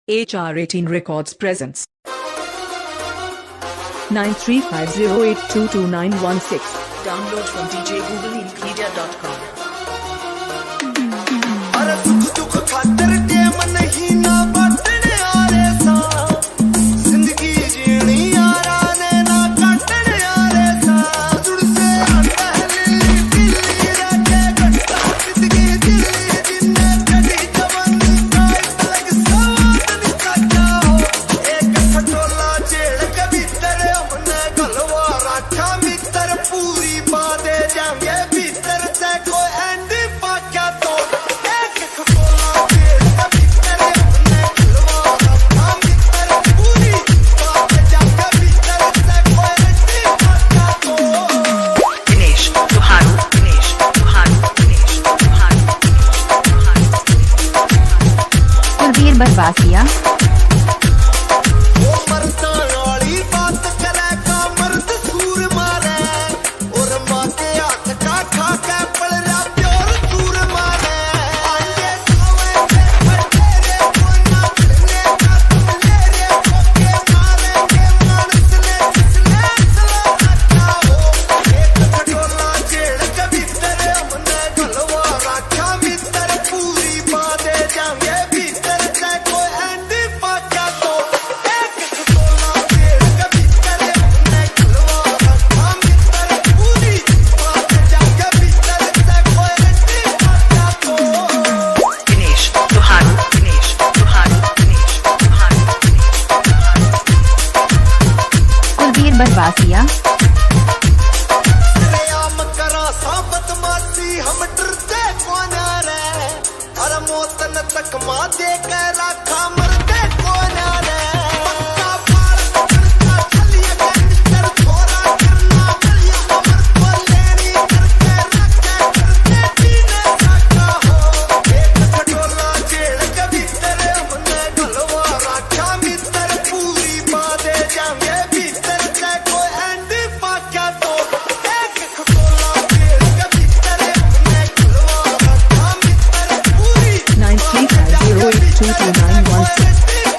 HR18 Records presents 9350822916. Download from djgooglemedia.com. अरे दुख दुख खातर के मन ही ना बाटने आरे सा जिंदगी जीनी यारा ने ना काटने आरे सा जुड़ से पहले दिल्ली रखे गट्टा जिंदगी दिल्ली जिन्ने कदी जवानी का लग सवाद निकाटा हो एक खटोला जेड़ के भीतर हमने गलवा रखा मित्र पूरी बातें जाएंगे भीतर से कोई एंड पाक्या तो कुलवीर बरवासिया वो मरता वाली बात करे का मर्द सूर मारे और माँ के हाथ का खा के पलरा प्योर सूर मारे आंगे खावे के फटेरे कोई ना चले का तुले रे कोके मारे के मानस ने जिसने सला अच्छा हो एक खटोला जेड़ के भीतर हमने गलवा रखा मित्र पूरी बातें जाएंगे भीतर से कोई एंड पाक्या तो एक खटोला जेड़ के भीतर हमने गलवा रखा मित्र पूरी बातें जाएंगे भीतर से कोई एंड पाक्या तो कुलवीर बरवासिया आम करा साबत मासी हम डरते कौन रे अरे मौत न तक माँ दे के रखा मरते कौन रे पक्का पार पकड़ता चलिए गैंगस्टर थोड़ा करना बलिया अमर को लेनी करके रखे करते पीने सका हो एक खटोला जेड़ के भीतर हमने गलवा रखा मित्र पूरी बातें जाएंगे भीतर से कोई एंड पाक्या तो एक खटोला जेड़ के भीतर हमने गलवा रखा मित्र पूरी 9350822916.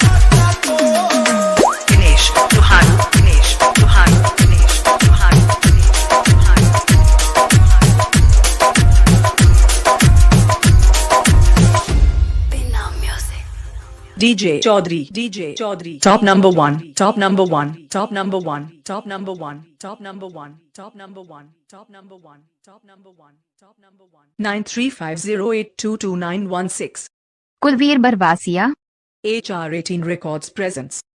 DJ Chaudhary, top number one, top number one, top number one, top number one, top number one, top number one, top number one, top number one, top number one. 9350822916. Kulveer बरवासिया HR18 Records presents